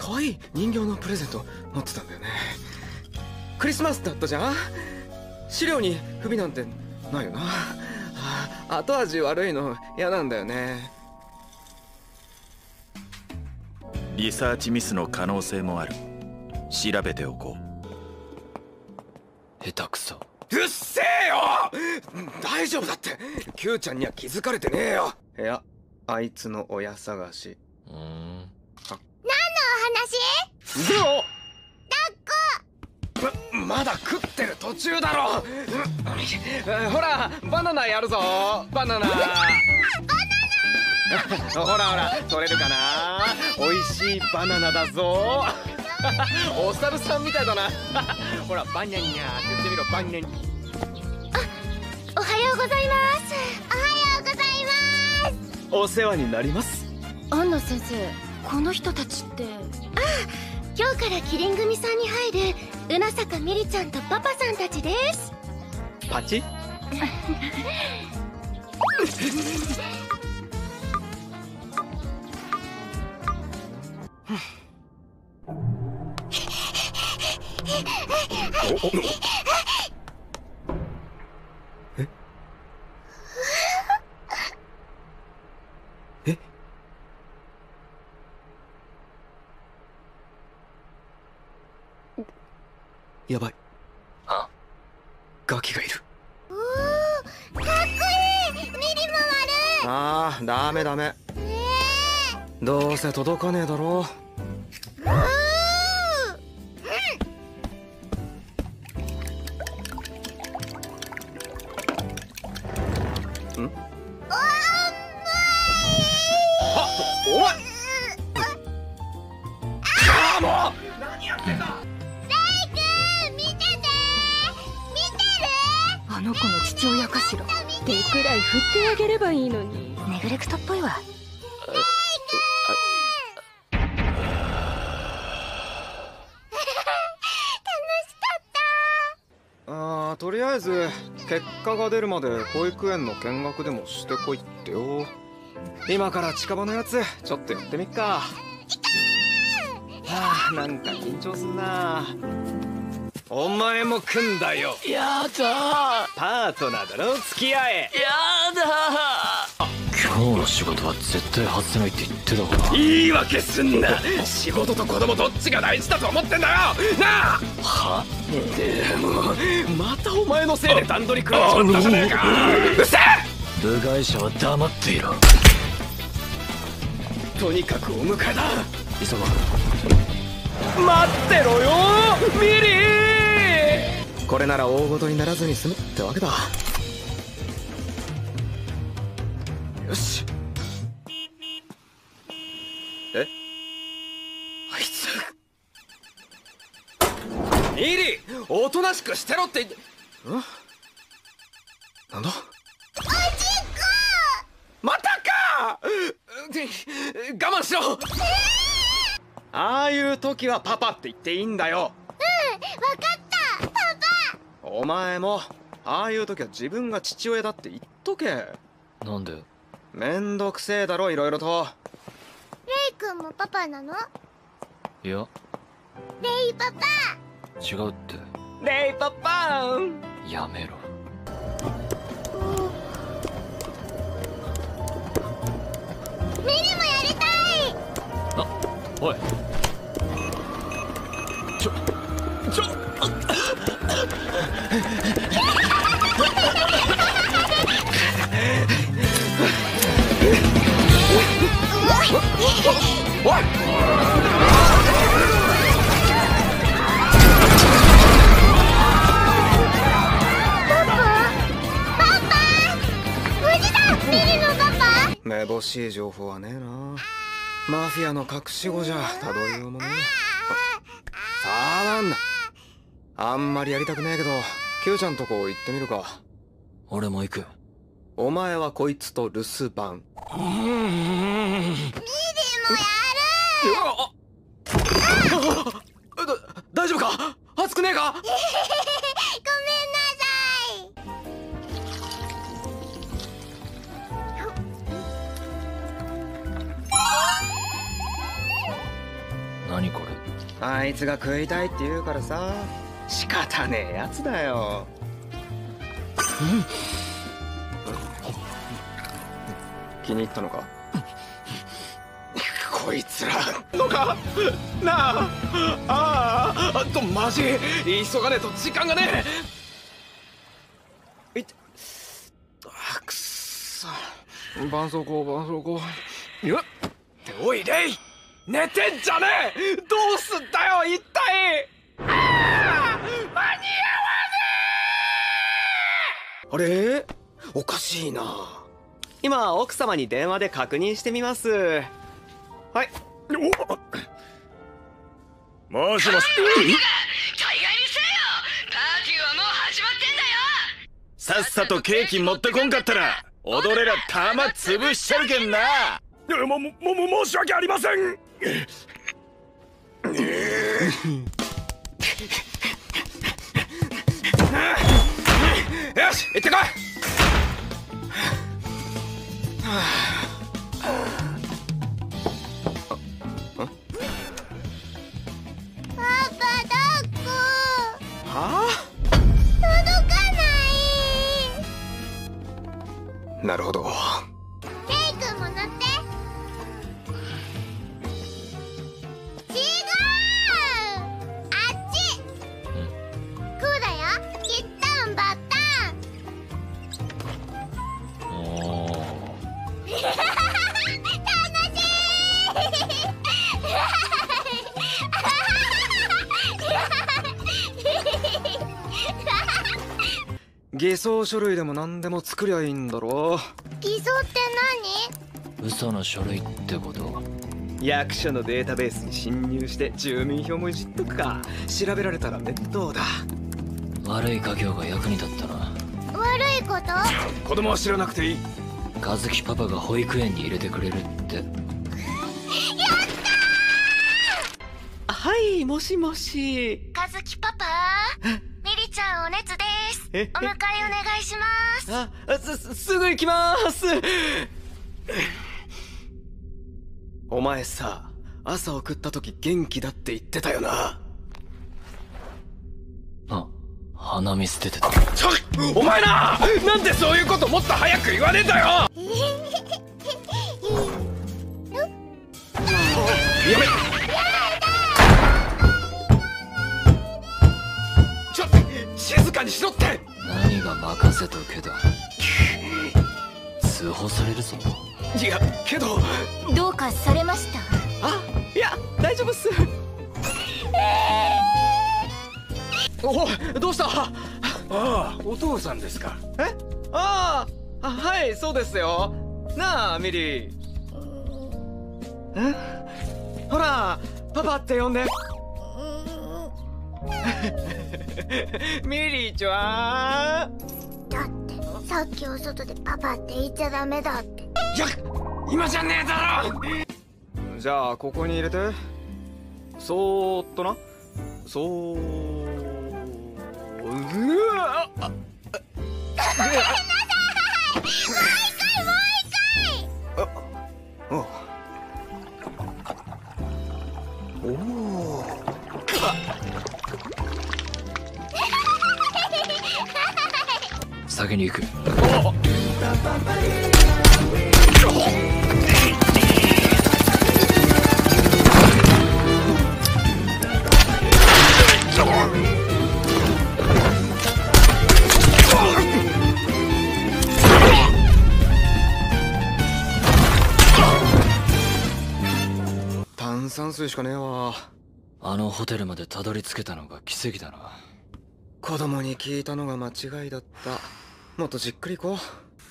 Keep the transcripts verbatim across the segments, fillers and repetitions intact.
可愛い人形のプレゼント持ってたんだよね。クリスマスだったじゃん。資料に不備なんてないよな。あ、後味悪いの嫌なんだよね。 リサーチミスの可能性もある。調べておこう。下手くそ。 うっせえよ。大丈夫だって。Qちゃんには気づかれてねえよ。いや、あいつの親探し。 うーん。 何のお話？ ゼロ。 抱っこ。 ま、まだ食ってる途中だろ。ほら、バナナやるぞ。バナナ。バナナ。ほらほら、取れるかな。美味しいバナナだぞ。お猿さんみたいだな。ほら、バニャニャって言ってみろ、バニャニャ。 あ、おはようございます。おはようございます。 お世話になります。 アンナ先生、この人たちって。 ああ、今日からキリン組さんに入るうなさかみりちゃんとパパさんたちです。 パチええやばい。 あ、 ガキがいる。 おお、かっこいい。ミリも悪い。 ああ、ダメダメ。 えー、 どうせ届かねえだろ。うん。ん？お前。あ、もう。何やってんだ。 レイ君、見てて。見てる？ あの子の父親かしら。手くらい振ってあげればいいのに。ネグレクトっぽいわ。 ああ、とりあえず結果が出るまで保育園の見学でもしてこいってよ。今から近場のやつちょっとやってみっか。はあ、なんか緊張すんな。お前も来んだよ。 やだ。 パートナーだろ、付き合え。 やだ。今日の仕事は絶対外せないって言ってたから。 言い訳すんな。仕事と子供どっちが大事だと思ってんだよなあ。 は？ でもまたお前のせいで段取り狂っちまったじゃねえか。うっせえ。 部外者は黙っていろ。 とにかくお迎えだ。 急ごう。待ってろよミリー。これなら大事にならずに済むってわけだ。よし。え、あいつミリー、おとなしくしてろって言って。ん？なんだ。 おちっこ。 またか。我慢しろ。えー、ああいう時はパパって言っていいんだよ。 うん、わかった、パパ。お前もああいう時は自分が父親だって言っとけ。 なんで？ めんどくせえだろ、いろいろと。 レイ君もパパなの？ いや、 レイパパ。 違うって。 レイパパン。 やめろ。 ミリもやりたい。 あ、おい。ちょ、ちょ。 おい。めぼしい情報はねえな。マフィアの隠し子じゃたどりようもねえ。さあなんだ。あんまりやりたくねえけど Q ちゃんとこ行ってみるか。 俺も行く。 お前はこいつと留守番。 ミリもやる。 だ、大丈夫か？熱くねえか？ ごめんなさい。 何？ 何これ。 あいつが食いたいって言うからさ、仕方ねえやつだよ。気に入ったのか？こいつらのかなあ。ああとマジ急がねえと時間がねえ。いってあくっそ。絆創膏絆創膏。いやっておいレイ、寝てんじゃねえ。どうすんだよ一体。ああ間に合わねあれ？おかしいな。今奥様に電話で確認してみます。はい。 もしもし。 海外にせよ。パーティーはもう始まってんだよ。 さっさとケーキ持ってこんかったら踊れら玉潰しちゃるけんな。 ももも申し訳ありません。よし行ってこい。 パパ抱っこ。 はあ？ 届かない。 なるほど。 ケイ君も乗って。違う、あっち。こうだよ。キッタンバッタン。 おー。 楽し偽装書類でも何でも作りゃいいんだろ。 偽装って嘘の書類ってこと。 役所のデータベースに侵入して住民票もいじっとくか。調べられたら面倒だ。 悪い家業が役に立ったな。 何？悪いこと？ 子供は知らなくていい。 和樹パパが保育園に入れてくれるって。 やったー。はい、もしもし。 和樹パパ、ミリちゃんお熱です。お迎えお願いします。 あ、す、すぐ行きまーす。お前さ、朝送った時元気だって言ってたよな。 あ、鼻水出てた。 ちょお前な、なんでそういうこともっと早く言わねえんだよ。やめちょっと静かにしろって。 何が任せとけだ。通報されるぞ。 いやけど。 どうかされました？ あ、いや大丈夫っす。 お、どうした？ああ、お父さんですか。 え？ああ、あ、はいそうですよ。なあミリー。え？ほらパパって呼んで。ミリーちゃん。 だってさっきお外でパパって言っちゃダメだって。 いや今じゃねえだろ。 じゃあここに入れて。そーっとな。そう。うわっ。ごめんなさい。もう一回もう一回。あ、おお。 先に行く。 炭酸水しかねえわ。 あのホテルまでたどり着けたのが奇跡だな。 子供に聞いたのが間違いだった。もっとじっくり行こ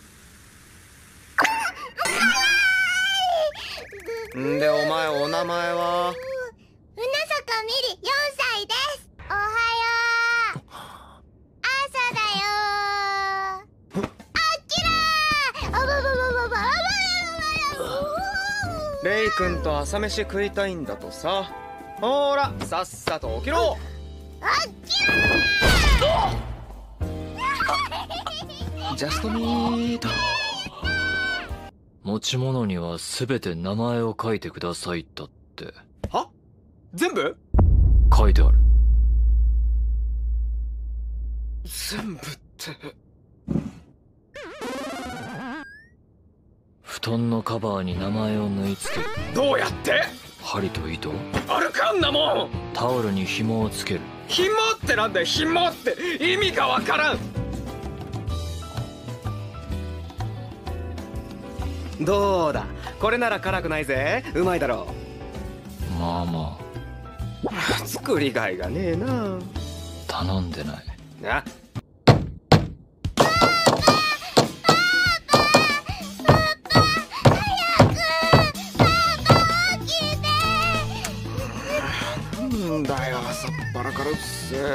う。んでお前お名前は？ うなさかみりよんさいです。おはよう。朝だよ。あきらー。あばばばばばばばば。 レイ君と朝飯食いたいんだとさ。ほーらさっさと起きろ。 あきらー。 ジャストミート。 持ち物には全て名前を書いてくださいだって。 は？ 全部？ 書いてある。 全部って。 布団のカバーに名前を縫い付ける。 どうやって？ 針と糸。 あるかんなもん。 タオルに紐をつける。 紐ってなんだよ、紐って意味がわからん。どうだ、これなら辛くないぜ。うまいだろう。まあまあ。作りがいがねえな。 頼んでない。 あ、なんだよ、朝っぱらからうっせえな。うん、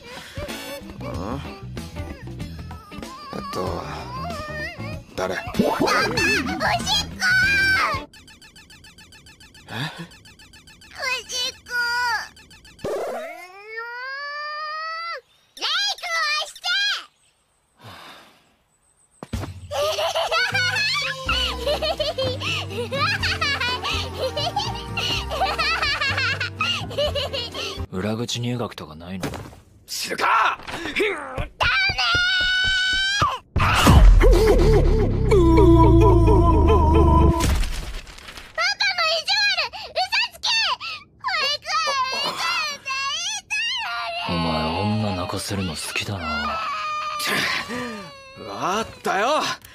えっと誰？おしっこ！え？おしっこレイクをして裏口入学とかないの？ 知るか！ お前女泣かせるの好きだな。 わかったよ。